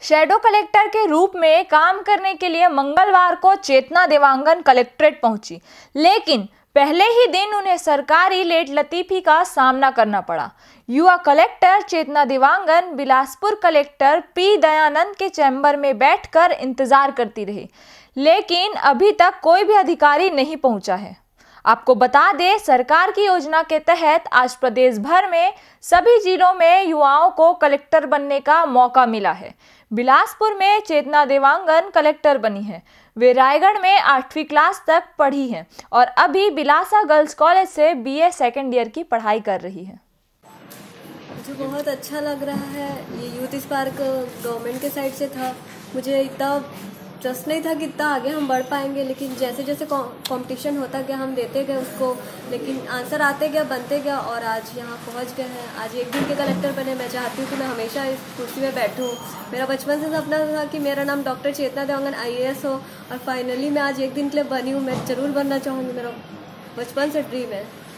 Shadow collector के रूप में काम करने के लिए मंगलवार को चेतना देवांगन कलेक्ट्रेट पहुंची, लेकिन पहले ही दिन उन्हें सरकारी लेट लतीफी का सामना करना पड़ा। युवा collector Chetna Dewangan Bilaspur collector P Dayanand के चैम्बर में बैठकर इंतजार करती रही, लेकिन अभी तक कोई भी अधिकारी नहीं पहुंचा है। आपको बता दें, सरकार की योजना के तहत आज प्रदेश भर में सभी जिलों में युवाओं को कलेक्टर बनने का मौका मिला है। बिलासपुर में चेतना देवांगन कलेक्टर बनी है। वे रायगढ़ में 8वीं क्लास तक पढ़ी हैं और अभी बिलासा गर्ल्स कॉलेज से BA सेकेंड ईयर की पढ़ाई कर रही है। मुझे बहुत अच्छा लग रहा है। ये यूथ स्पार्क गवर्नमेंट के साइड से था। मुझे इतना ट्रस्ट नहीं था कि इतना आगे हम बढ़ पाएंगे, लेकिन जैसे जैसे कंपटीशन होता गया हम देते गए उसको, लेकिन आंसर आते गया, बनते गया और आज यहाँ पहुँच गए हैं। आज एक दिन के कलेक्टर बने। मैं चाहती हूँ कि मैं हमेशा इस कुर्सी में बैठूँ। मेरा बचपन से सपना था कि मेरा नाम डॉक्टर चेतना देवांगन IAS हो और फाइनली मैं आज एक दिन के लिए बनी हूँ। मैं ज़रूर बनना चाहूँगी, मेरा बचपन से ड्रीम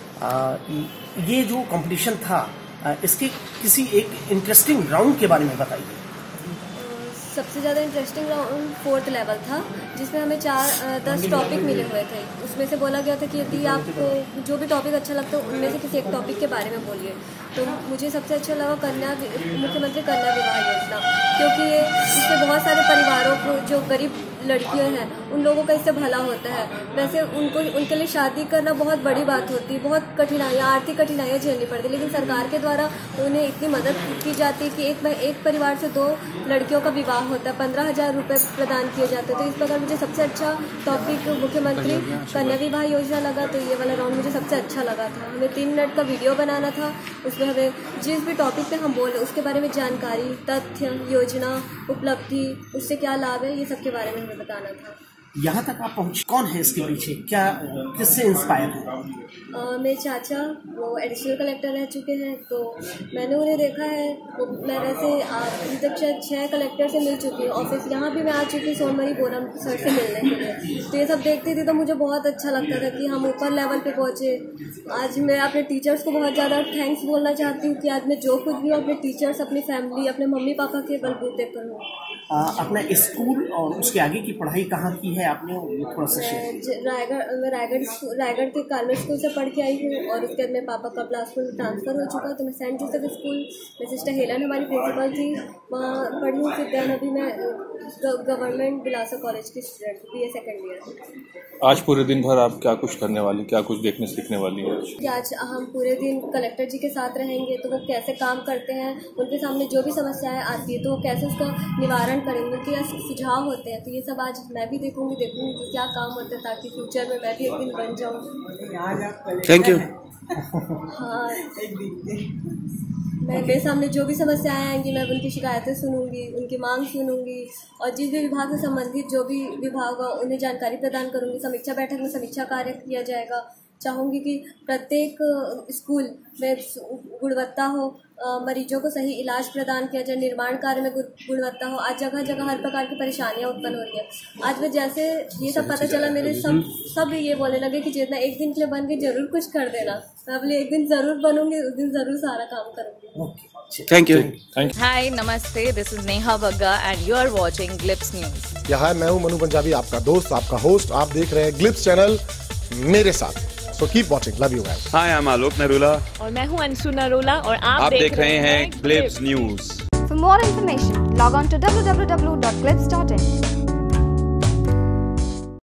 है। ये जो कंपटीशन था, इसके किसी एक इंटरेस्टिंग राउंड के बारे में बताइए। सबसे ज़्यादा इंटरेस्टिंग राउंड 4th लेवल था, जिसमें हमें 10 टॉपिक मिले हुए थे। उसमें से बोला गया था कि यदि आपको जो भी टॉपिक अच्छा लगता है उनमें से किसी एक टॉपिक के बारे में बोलिए। तो मुझे सबसे अच्छा लगा मुख्यमंत्री कन्या विवाह योजना, क्योंकि ये इससे बहुत सारे परिवारों को, जो गरीब लड़कियां हैं, उन लोगों का इससे भला होता है। वैसे उनके लिए शादी करना बहुत बड़ी बात होती है, बहुत कठिनाइयाँ, आर्थिक कठिनाइयाँ झेलनी पड़ती, लेकिन सरकार के द्वारा उन्हें इतनी मदद की जाती है कि एक परिवार से 2 लड़कियों का विवाह होता है, 15,000 रुपये प्रदान किए जाते हैं। तो इस प्रकार मुझे सबसे अच्छा टॉपिक मुख्यमंत्री कन्या विवाह योजना लगा। तो ये वाला राउंड मुझे सबसे अच्छा लगा था। हमें 3 मिनट का वीडियो बनाना था, उसमें हमें जिस भी टॉपिक पे हम बोल रहे उसके बारे में जानकारी, तथ्य, योजना, उपलब्धि, उससे क्या लाभ है, ये सब के बारे में हमें बताना था। यहाँ तक आप पहुँचे, कौन है इसके पीछे, क्या किससे इंस्पायर है? मेरे चाचा वो एडिशनल कलेक्टर रह चुके हैं, तो मैंने उन्हें देखा है। मैं वैसे अभी तक 6 कलेक्टर से मिल चुकी हूँ। ऑफिस यहाँ भी मैं आ चुकी, सोनमरी बोरम सर से मिलने के लिए। तो ये सब देखती थी तो मुझे बहुत अच्छा लगता था कि हम ऊपर लेवल पे पहुँचे। आज मैं अपने टीचर्स को बहुत ज़्यादा थैंक्स बोलना चाहती हूँ कि आज मैं जो कुछ भी हूँ अपने टीचर्स, अपनी फैमिली, अपने मम्मी पापा के बलबूते पर हूँ। अपना स्कूल और उसके आगे की पढ़ाई कहाँ की है आपने, थोड़ा सा रायगढ़ के कार्मेल स्कूल से पढ़ के आई हूँ और उसके बाद मेरे पापा का बिलासपुर में ट्रांसफ़र हो चुका, तो मैं सेंट जोसेफ स्कूल में सिस्टर हेलन हमारी प्रिंसिपल थी, वहाँ पढ़ी हूँ। फिर दैन अभी मैं गवर्नमेंट बिलासा कॉलेज की स्टूडेंट BA सेकेंड ईयर। आज पूरे दिन भर आप क्या कुछ करने वाली, क्या कुछ देखने सीखने वाली है? आज हम पूरे दिन कलेक्टर जी के साथ रहेंगे, तो वो कैसे काम करते हैं, उनके सामने जो भी समस्याएं आती है तो वो कैसे उसका निवारण करेंगे, उनके सुझाव होते हैं। तो ये सब आज मैं भी देखूंगी कि क्या काम होता है, ताकि फ्यूचर में मैं भी एक दिन बन जाऊँ। Thank you. हाँ, मेरे सामने जो भी समस्याएं आएंगी मैं उनकी शिकायतें सुनूंगी, उनकी मांग सुनूंगी और जिस भी विभाग से संबंधित जो भी विभाग हो उन्हें जानकारी प्रदान करूंगी। समीक्षा बैठक में समीक्षा कार्य किया जाएगा। चाहूँगी कि प्रत्येक स्कूल में गुणवत्ता हो, मरीजों को सही इलाज प्रदान किया जाए, निर्माण कार्य में गुणवत्ता हो। आज जगह जगह हर प्रकार की परेशानियां उत्पन्न हो रही है। आज मैं जैसे ये सब पता चला, मेरे सब ये बोलने लगे कि जितना एक दिन के लिए बन के जरूर कुछ कर देना। मैं अगले एक दिन जरूर बनूंगी, उस दिन जरूर सारा काम करूंगी। Thank you. हाय नमस्ते, this is Neha Bagga and you are watching Glips news. Hi, मैं हूं मनु पंजाबी, आपका दोस्त, आपका होस्ट। आप देख रहे हैं ग्लिप्स चैनल मेरे साथ। So keep watching. Love you guys. Hi, I'm Alok Narula. और मैं हूँ अंशु नरोला और आप देख रहे हैं Glips news. For more information, log on to www.clips.in.